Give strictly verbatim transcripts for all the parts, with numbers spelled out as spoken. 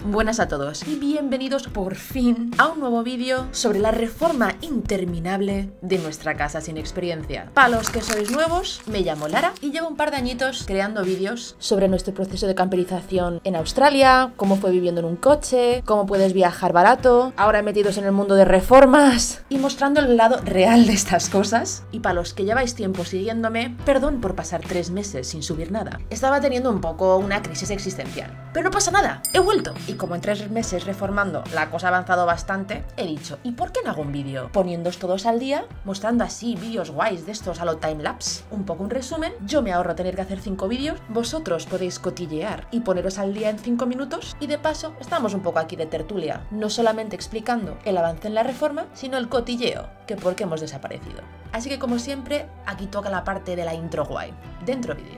Buenas a todos y bienvenidos por fin a un nuevo vídeo sobre la reforma interminable de nuestra casa sin experiencia. Para los que sois nuevos, me llamo Lara y llevo un par de añitos creando vídeos sobre nuestro proceso de camperización en Australia, cómo fue viviendo en un coche, cómo puedes viajar barato, ahora metidos en el mundo de reformas y mostrando el lado real de estas cosas. Y para los que lleváis tiempo siguiéndome, perdón por pasar tres meses sin subir nada. Estaba teniendo un poco una crisis existencial, pero no pasa nada, he vuelto. Y como en tres meses reformando la cosa ha avanzado bastante, he dicho, ¿y por qué no hago un vídeo? Poniéndoos todos al día, mostrando así vídeos guays de estos a lo timelapse, un poco un resumen, yo me ahorro tener que hacer cinco vídeos, vosotros podéis cotillear y poneros al día en cinco minutos, y de paso estamos un poco aquí de tertulia, no solamente explicando el avance en la reforma, sino el cotilleo, que por qué hemos desaparecido. Así que como siempre, aquí toca la parte de la intro guay. Dentro vídeo.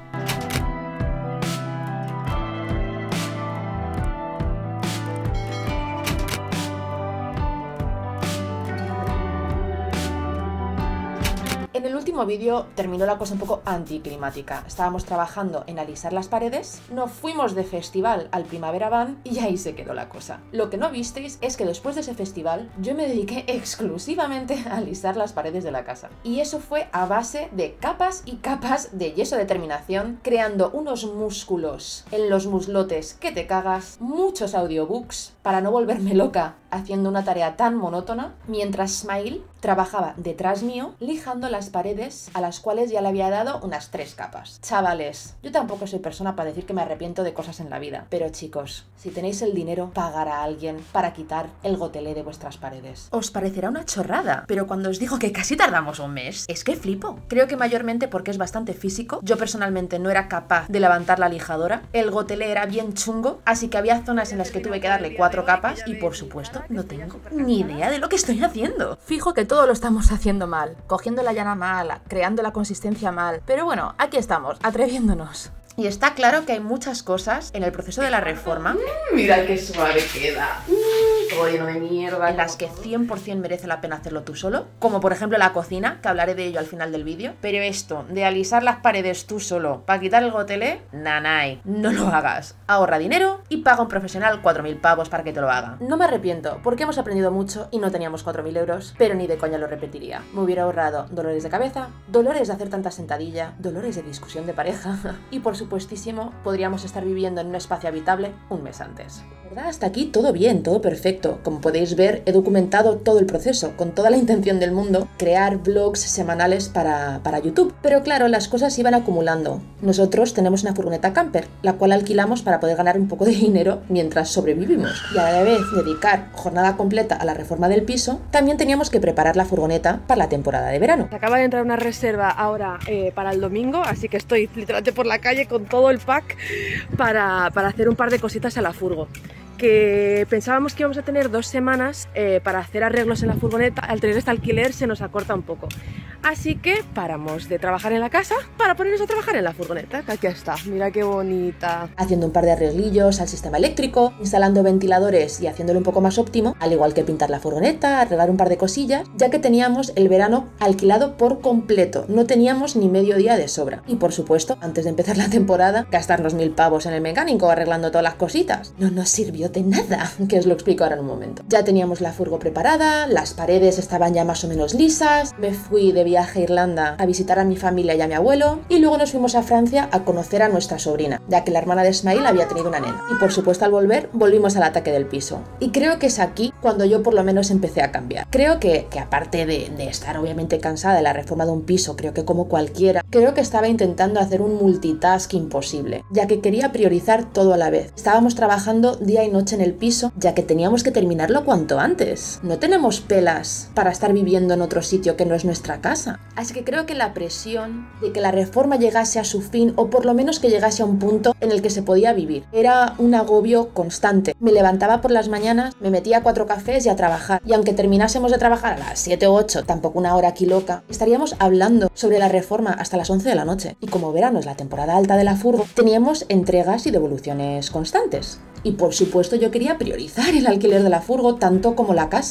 En el último vídeo terminó la cosa un poco anticlimática. Estábamos trabajando en alisar las paredes, nos fuimos de festival al Primavera Van y ahí se quedó la cosa. Lo que no visteis es que después de ese festival yo me dediqué exclusivamente a alisar las paredes de la casa. Y eso fue a base de capas y capas de yeso de terminación, creando unos músculos en los muslotes que te cagas, muchos audiobooks para no volverme loca haciendo una tarea tan monótona, mientras Smile trabajaba detrás mío lijando las paredes a las cuales ya le había dado unas tres capas. Chavales, yo tampoco soy persona para decir que me arrepiento de cosas en la vida, pero chicos, si tenéis el dinero, pagar a alguien para quitar el gotelé de vuestras paredes. Os parecerá una chorrada, pero cuando os digo que casi tardamos un mes, es que flipo. Creo que mayormente porque es bastante físico. Yo personalmente no era capaz de levantar la lijadora, el gotelé era bien chungo, así que había zonas en las que tuve que darle cuatro capas y por supuesto no tengo ni idea de lo que estoy haciendo. Fijo que todo lo estamos haciendo mal, cogiendo la llana mal, creando la consistencia mal, pero bueno, aquí estamos, atreviéndonos. Y está claro que hay muchas cosas en el proceso de la reforma. Mm, mira qué suave queda. Mm, todo lleno de mierda. En las que cien por cien merece la pena hacerlo tú solo. Como por ejemplo la cocina, que hablaré de ello al final del vídeo. Pero esto, de alisar las paredes tú solo para quitar el gotelé, nanay, no lo hagas. Ahorra dinero y paga a un profesional cuatro mil pavos para que te lo haga. No me arrepiento, porque hemos aprendido mucho y no teníamos cuatro mil euros, pero ni de coña lo repetiría. Me hubiera ahorrado dolores de cabeza, dolores de hacer tanta sentadilla, dolores de discusión de pareja y por supuesto supuestísimo, podríamos estar viviendo en un espacio habitable un mes antes. ¿Verdad? Hasta aquí todo bien, todo perfecto. Como podéis ver, he documentado todo el proceso, con toda la intención del mundo, crear vlogs semanales para, para YouTube. Pero claro, las cosas iban acumulando. Nosotros tenemos una furgoneta camper, la cual alquilamos para poder ganar un poco de dinero mientras sobrevivimos. Y a la vez dedicar jornada completa a la reforma del piso, también teníamos que preparar la furgoneta para la temporada de verano. Acaba de entrar una reserva ahora eh, para el domingo, así que estoy literalmente por la calle con todo el pack para, para hacer un par de cositas a la furgo. Que pensábamos que íbamos a tener dos semanas eh, para hacer arreglos en la furgoneta. Al tener este alquiler se nos acorta un poco, así que paramos de trabajar en la casa para ponernos a trabajar en la furgoneta, que aquí está, mira qué bonita. Haciendo un par de arreglillos al sistema eléctrico, instalando ventiladores y haciéndolo un poco más óptimo, al igual que pintar la furgoneta, arreglar un par de cosillas, ya que teníamos el verano alquilado por completo, no teníamos ni medio día de sobra. Y por supuesto, antes de empezar la temporada, gastarnos mil pavos en el mecánico arreglando todas las cositas. No nos sirvió de nada, que os lo explico ahora en un momento. Ya teníamos la furgo preparada, las paredes estaban ya más o menos lisas, me fui de viaje a Irlanda a visitar a mi familia y a mi abuelo, y luego nos fuimos a Francia a conocer a nuestra sobrina, ya que la hermana de Smile había tenido una nena. Y por supuesto al volver, volvimos al ataque del piso. Y creo que es aquí cuando yo por lo menos empecé a cambiar. Creo que, que aparte de, de estar obviamente cansada de la reforma de un piso, creo que como cualquiera, creo que estaba intentando hacer un multitask imposible, ya que quería priorizar todo a la vez. Estábamos trabajando día y noche en el piso, ya que teníamos que terminarlo cuanto antes. No tenemos pelas para estar viviendo en otro sitio que no es nuestra casa. Así que creo que la presión de que la reforma llegase a su fin, o por lo menos que llegase a un punto en el que se podía vivir, era un agobio constante. Me levantaba por las mañanas, me metía cuatro cafés y a trabajar. Y aunque terminásemos de trabajar a las siete u ocho, tampoco una hora aquí loca, estaríamos hablando sobre la reforma hasta las once de la noche. Y como verano es la temporada alta de la furgo, teníamos entregas y devoluciones constantes. Y por supuesto yo quería priorizar el alquiler de la furgo tanto como la casa.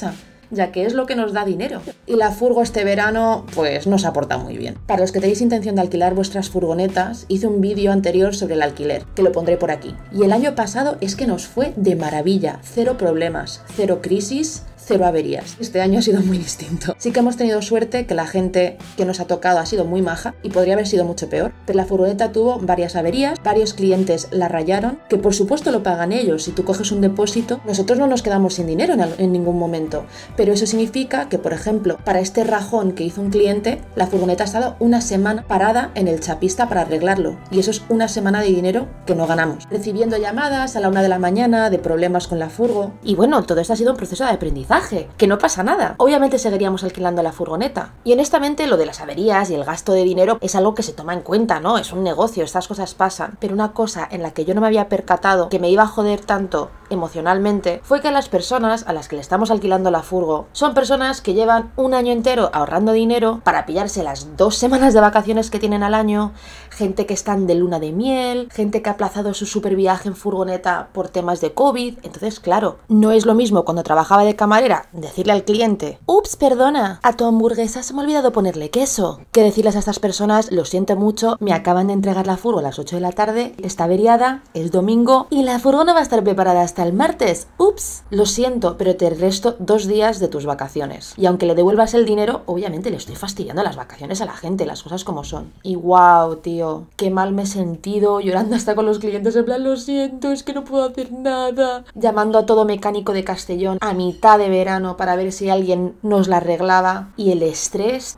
ya que es lo que nos da dinero. Y la furgo este verano, pues no se aporta muy bien. Para los que tenéis intención de alquilar vuestras furgonetas, hice un vídeo anterior sobre el alquiler, que lo pondré por aquí. Y el año pasado es que nos fue de maravilla, cero problemas, cero crisis, cero averías. Este año ha sido muy distinto. Sí que hemos tenido suerte que la gente que nos ha tocado ha sido muy maja y podría haber sido mucho peor, pero la furgoneta tuvo varias averías, varios clientes la rayaron, que por supuesto lo pagan ellos. Si tú coges un depósito, nosotros no nos quedamos sin dinero en, en ningún momento, pero eso significa que, por ejemplo, para este rajón que hizo un cliente, la furgoneta ha estado una semana parada en el chapista para arreglarlo, y eso es una semana de dinero que no ganamos, recibiendo llamadas a la una de la mañana de problemas con la furgo. Y bueno, todo esto ha sido un proceso de aprendizaje, que no pasa nada. Obviamente seguiríamos alquilando la furgoneta. Y honestamente lo de las averías y el gasto de dinero es algo que se toma en cuenta, ¿no? Es un negocio, estas cosas pasan. Pero una cosa en la que yo no me había percatado que me iba a joder tanto emocionalmente fue que las personas a las que le estamos alquilando la furgo son personas que llevan un año entero ahorrando dinero para pillarse las dos semanas de vacaciones que tienen al año, gente que están de luna de miel, gente que ha aplazado su super viaje en furgoneta por temas de COVID. Entonces, claro, no es lo mismo cuando trabajaba de camarera decirle al cliente, ups, perdona, a tu hamburguesa se me ha olvidado ponerle queso, que decirles a estas personas, lo siento mucho, me acaban de entregar la furgo a las ocho de la tarde, está averiada, es domingo y la furgo no va a estar preparada hasta el martes. Ups, lo siento, pero te resto dos días de tus vacaciones. Y aunque le devuelvas el dinero, obviamente le estoy fastidiando las vacaciones a la gente, las cosas como son. Y wow, tío, qué mal me he sentido, llorando hasta con los clientes en plan, lo siento, es que no puedo hacer nada. Llamando a todo mecánico de Castellón a mitad de verano para ver si alguien nos la arreglaba. Y el estrés...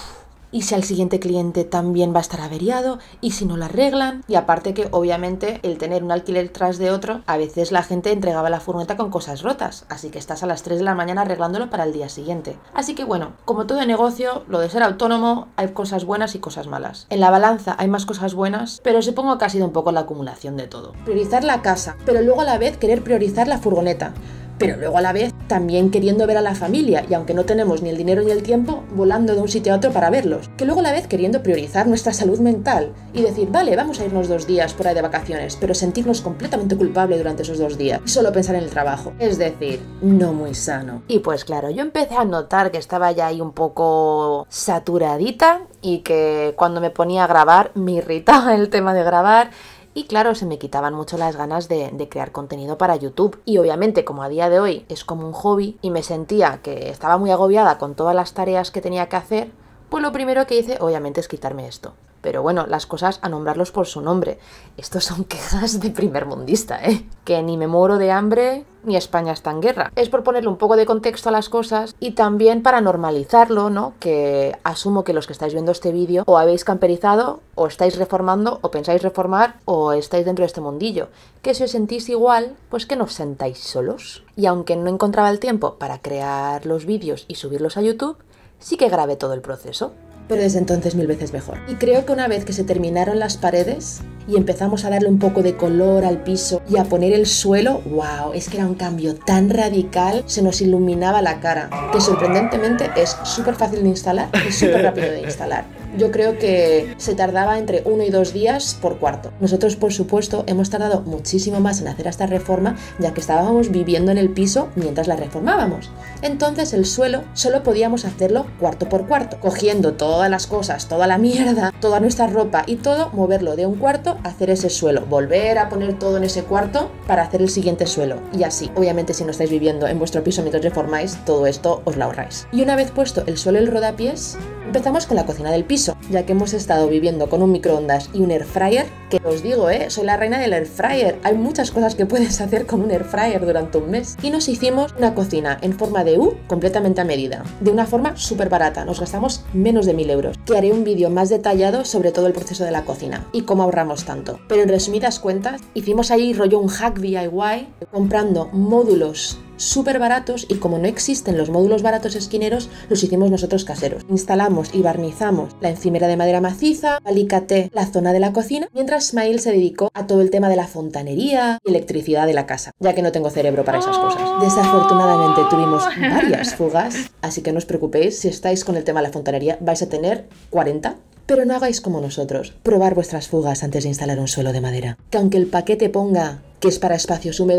y si al siguiente cliente también va a estar averiado, y si no lo arreglan. Y aparte que obviamente el tener un alquiler tras de otro, a veces la gente entregaba la furgoneta con cosas rotas, así que estás a las tres de la mañana arreglándolo para el día siguiente. Así que bueno, como todo negocio, lo de ser autónomo, hay cosas buenas y cosas malas. En la balanza hay más cosas buenas, pero supongo que ha sido un poco la acumulación de todo. Priorizar la casa, pero luego a la vez querer priorizar la furgoneta, pero luego a la vez también queriendo ver a la familia, y aunque no tenemos ni el dinero ni el tiempo, volando de un sitio a otro para verlos, que luego a la vez queriendo priorizar nuestra salud mental y decir, vale, vamos a irnos dos días por ahí de vacaciones, pero sentirnos completamente culpable durante esos dos días y solo pensar en el trabajo, es decir, no muy sano. Y pues claro, yo empecé a notar que estaba ya ahí un poco saturadita y que cuando me ponía a grabar me irritaba el tema de grabar. Y claro, se me quitaban mucho las ganas de, de crear contenido para YouTube. Y obviamente, como a día de hoy es como un hobby y me sentía que estaba muy agobiada con todas las tareas que tenía que hacer, pues lo primero que hice, obviamente, es quitarme esto. Pero bueno, las cosas a nombrarlos por su nombre. Estos son quejas de primermundista, ¿eh? Que ni me muero de hambre, ni España está en guerra. Es por ponerle un poco de contexto a las cosas y también para normalizarlo, ¿no? Que asumo que los que estáis viendo este vídeo o habéis camperizado, o estáis reformando, o pensáis reformar, o estáis dentro de este mundillo. Que si os sentís igual, pues que no os sentáis solos. Y aunque no encontraba el tiempo para crear los vídeos y subirlos a YouTube, sí que grabé todo el proceso. Pero desde entonces mil veces mejor. Y creo que una vez que se terminaron las paredes y empezamos a darle un poco de color al piso y a poner el suelo, wow, es que era un cambio tan radical, se nos iluminaba la cara, que sorprendentemente es súper fácil de instalar y súper rápido de instalar. Yo creo que se tardaba entre uno y dos días por cuarto. Nosotros, por supuesto, hemos tardado muchísimo más en hacer esta reforma, ya que estábamos viviendo en el piso mientras la reformábamos. Entonces el suelo solo podíamos hacerlo cuarto por cuarto, cogiendo todas las cosas, toda la mierda, toda nuestra ropa y todo, moverlo de un cuarto a hacer ese suelo, volver a poner todo en ese cuarto para hacer el siguiente suelo. Y así, obviamente, si no estáis viviendo en vuestro piso mientras reformáis, todo esto os lo ahorráis. Y una vez puesto el suelo y el rodapiés, empezamos con la cocina del piso, ya que hemos estado viviendo con un microondas y un air fryer, que os digo, eh, soy la reina del air fryer. Hay muchas cosas que puedes hacer con un air fryer durante un mes. Y nos hicimos una cocina en forma de U, completamente a medida, de una forma súper barata. Nos gastamos menos de mil euros, que haré un vídeo más detallado sobre todo el proceso de la cocina y cómo ahorramos tanto. Pero en resumidas cuentas, hicimos ahí rollo un hack D I Y, comprando módulos súper baratos, y como no existen los módulos baratos esquineros, los hicimos nosotros caseros. Instalamos y barnizamos la encimera de madera maciza, alicaté la zona de la cocina, mientras Ismael se dedicó a todo el tema de la fontanería y electricidad de la casa, ya que no tengo cerebro para esas cosas. Desafortunadamente tuvimos varias fugas, así que no os preocupéis, si estáis con el tema de la fontanería vais a tener cuarenta. Pero no hagáis como nosotros, probar vuestras fugas antes de instalar un suelo de madera. Que aunque el paquete ponga que es para espacios húmedos,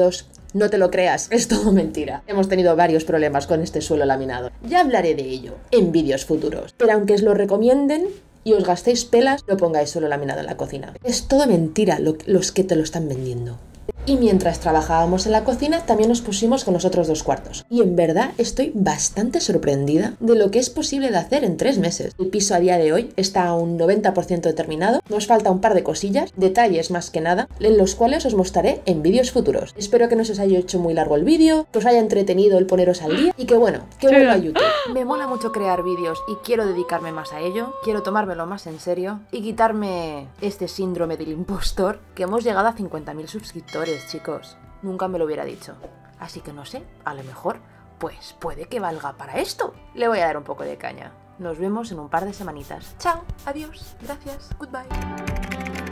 No te lo creas, es todo mentira. Hemos tenido varios problemas con este suelo laminado. Ya hablaré de ello en vídeos futuros. Pero aunque os lo recomienden y os gastéis pelas, no pongáis suelo laminado en la cocina. Es todo mentira lo, los que te lo están vendiendo. Y mientras trabajábamos en la cocina, también nos pusimos con los otros dos cuartos. Y en verdad estoy bastante sorprendida de lo que es posible de hacer en tres meses. El piso a día de hoy está a un noventa por ciento terminado. Nos falta un par de cosillas, detalles más que nada, en los cuales os mostraré en vídeos futuros. Espero que no se os haya hecho muy largo el vídeo, que os haya entretenido el poneros al día y que bueno, que vuelva a YouTube. Me mola mucho crear vídeos y quiero dedicarme más a ello. Quiero tomármelo más en serio y quitarme este síndrome del impostor, que hemos llegado a cincuenta mil suscriptores. Chicos, nunca me lo hubiera dicho. Así que no sé, a lo mejor, pues puede que valga para esto. Le voy a dar un poco de caña. Nos vemos en un par de semanitas. Chao, adiós, gracias, goodbye.